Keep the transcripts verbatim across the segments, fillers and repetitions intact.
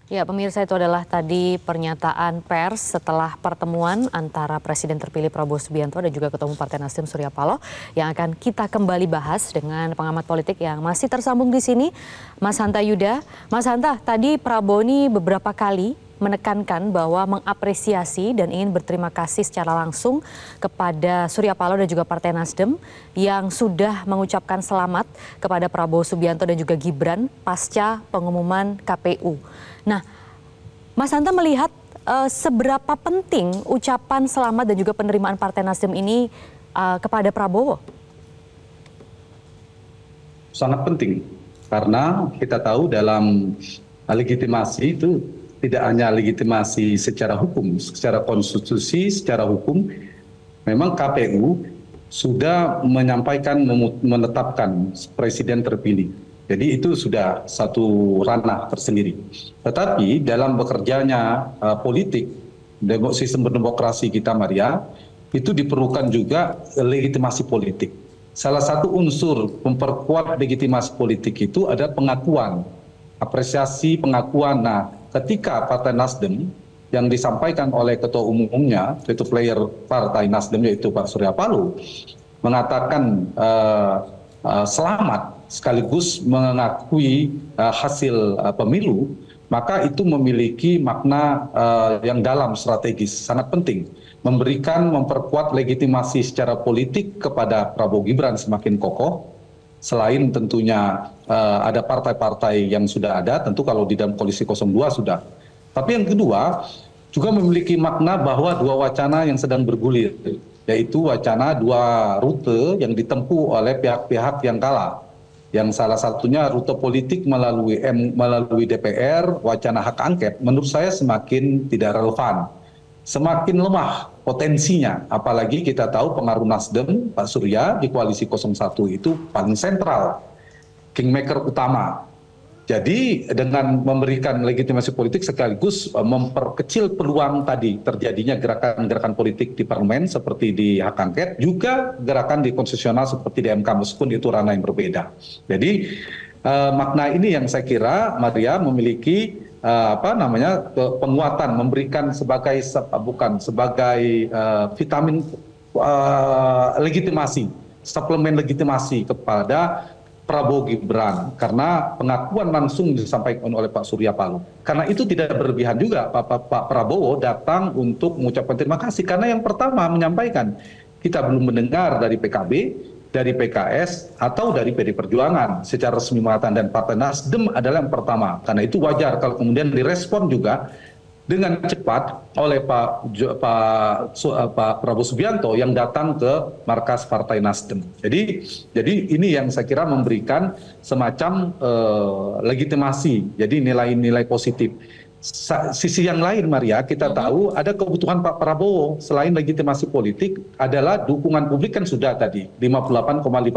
Ya, pemirsa, itu adalah tadi pernyataan pers setelah pertemuan antara Presiden terpilih Prabowo Subianto dan juga Ketua Umum Partai Nasdem Surya Paloh yang akan kita kembali bahas dengan pengamat politik yang masih tersambung di sini, Mas Hanta Yuda. Mas Hanta, tadi Prabowo ini beberapa kali menekankan bahwa mengapresiasi dan ingin berterima kasih secara langsung kepada Surya Paloh dan juga Partai Nasdem yang sudah mengucapkan selamat kepada Prabowo Subianto dan juga Gibran pasca pengumuman K P U. Nah, Mas Hanta melihat uh, seberapa penting ucapan selamat dan juga penerimaan Partai Nasdem ini uh, kepada Prabowo? Sangat penting, karena kita tahu dalam legitimasi itu tidak hanya legitimasi secara hukum, secara konstitusi, secara hukum, memang K P U sudah menyampaikan, menetapkan presiden terpilih. Jadi itu sudah satu ranah tersendiri. Tetapi dalam bekerjanya uh, politik, sistem berdemokrasi kita, Maria, itu diperlukan juga legitimasi politik. Salah satu unsur memperkuat legitimasi politik itu ada pengakuan, apresiasi pengakuan. Nah, ketika Partai Nasdem yang disampaikan oleh Ketua Umumnya, yaitu player Partai Nasdem, yaitu Pak Surya Paloh, mengatakan uh, uh, selamat sekaligus mengakui uh, hasil uh, pemilu, maka itu memiliki makna uh, yang dalam, strategis, sangat penting. Memberikan, memperkuat legitimasi secara politik kepada Prabowo Gibran semakin kokoh. Selain tentunya uh, ada partai-partai yang sudah ada, tentu kalau di dalam koalisi nol dua sudah. Tapi yang kedua, juga memiliki makna bahwa dua wacana yang sedang bergulir, yaitu wacana dua rute yang ditempuh oleh pihak-pihak yang kalah. Yang salah satunya rute politik melalui M, melalui D P R, wacana hak angket, menurut saya semakin tidak relevan, semakin lemah potensinya. Apalagi kita tahu pengaruh Nasdem, Pak Surya di koalisi nol satu itu paling sentral, kingmaker utama. Jadi dengan memberikan legitimasi politik sekaligus memperkecil peluang tadi terjadinya gerakan-gerakan politik di parlemen seperti di hak angket, juga gerakan di konstitusional seperti di M K, meskipun itu ranah yang berbeda. Jadi eh, makna ini yang saya kira, Maria, memiliki eh, apa namanya penguatan, memberikan sebagai bukan sebagai eh, vitamin eh, legitimasi, suplemen legitimasi kepada Prabowo Gibran, karena pengakuan langsung disampaikan oleh Pak Surya Paloh. Karena itu tidak berlebihan juga Pak, Pak, Pak Prabowo datang untuk mengucapkan terima kasih. Karena yang pertama menyampaikan, kita belum mendengar dari P K B, dari P K S, atau dari P D Perjuangan secara resmi mengatakan, dan Partai Nasdem adalah yang pertama. Karena itu wajar kalau kemudian direspon juga dengan cepat oleh Pak, Pak, Pak Prabowo Subianto yang datang ke markas Partai Nasdem. Jadi, jadi ini yang saya kira memberikan semacam uh, legitimasi, jadi nilai-nilai positif. Sa sisi yang lain, Maria, kita mm-hmm. tahu ada kebutuhan Pak Prabowo selain legitimasi politik adalah dukungan publik, kan sudah tadi lima puluh delapan koma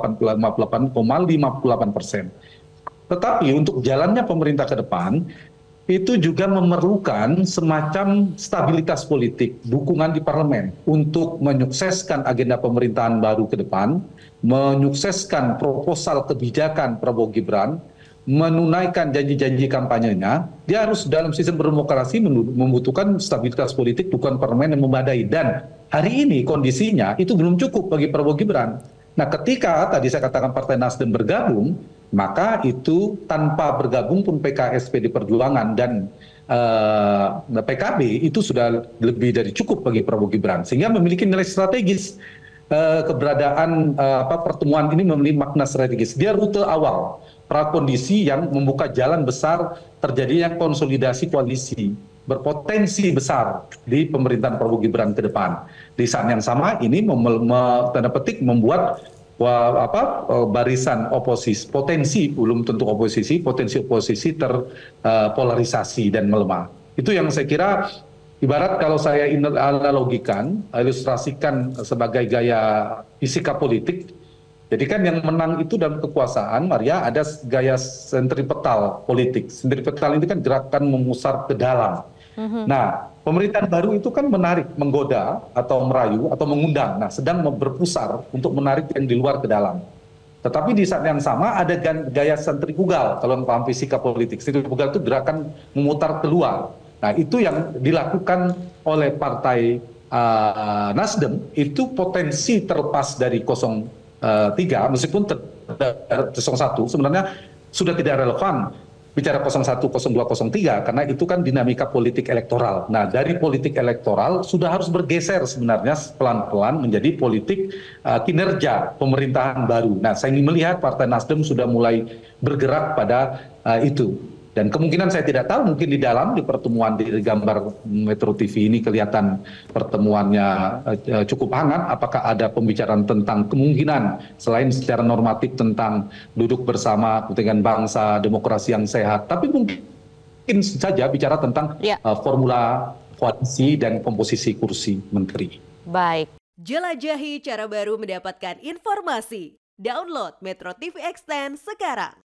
lima puluh delapan persen. Tetapi untuk jalannya pemerintah ke depan, itu juga memerlukan semacam stabilitas politik, dukungan di parlemen untuk menyukseskan agenda pemerintahan baru ke depan, menyukseskan proposal kebijakan Prabowo Gibran, menunaikan janji-janji kampanyenya. Dia harus dalam sistem berdemokrasi membutuhkan stabilitas politik, dukungan parlemen yang memadai. Dan hari ini kondisinya itu belum cukup bagi Prabowo Gibran. Nah, ketika tadi saya katakan Partai Nasdem bergabung, maka itu tanpa bergabung pun P K S, P D Perjuangan, dan uh, P K B itu sudah lebih dari cukup bagi Prabowo Gibran, sehingga memiliki nilai strategis. Uh, keberadaan uh, apa, pertemuan ini memiliki makna strategis. Dia rute awal, prakondisi yang membuka jalan besar terjadinya konsolidasi koalisi berpotensi besar di pemerintahan Prabowo Gibran ke depan. Di saat yang sama ini mem tanda petik membuat Wah, apa barisan oposisi, potensi belum tentu oposisi, potensi oposisi terpolarisasi uh, dan melemah. Itu yang saya kira, ibarat kalau saya analogikan, ilustrasikan sebagai gaya fisika politik. Jadi kan yang menang itu dalam kekuasaan, Maria, ada gaya sentripetal politik. Sentripetal itu kan gerakan memusar ke dalam. Mm-hmm. Nah, pemerintahan baru itu kan menarik, menggoda atau merayu atau mengundang. Nah, sedang berpusar untuk menarik yang di luar ke dalam. Tetapi di saat yang sama ada gaya sentrifugal, kalau paham fisika politik. Sentrifugal itu gerakan memutar keluar. Nah itu yang dilakukan oleh partai uh, Nasdem, itu potensi terlepas dari nol tiga, meskipun nol satu sebenarnya sudah tidak relevan bicara nol satu, nol dua, nol tiga, karena itu kan dinamika politik elektoral. Nah dari politik elektoral sudah harus bergeser sebenarnya pelan-pelan menjadi politik uh, kinerja pemerintahan baru. Nah saya ingin melihat Partai Nasdem sudah mulai bergerak pada uh, itu. Dan kemungkinan saya tidak tahu, mungkin di dalam di pertemuan di gambar Metro T V ini kelihatan pertemuannya uh, cukup hangat. Apakah ada pembicaraan tentang kemungkinan selain secara normatif tentang duduk bersama kepentingan bangsa, demokrasi yang sehat, tapi mungkin saja bicara tentang ya. uh, formula koalisi dan komposisi kursi menteri. Baik. Jelajahi cara baru mendapatkan informasi. Download Metro T V Extend sekarang.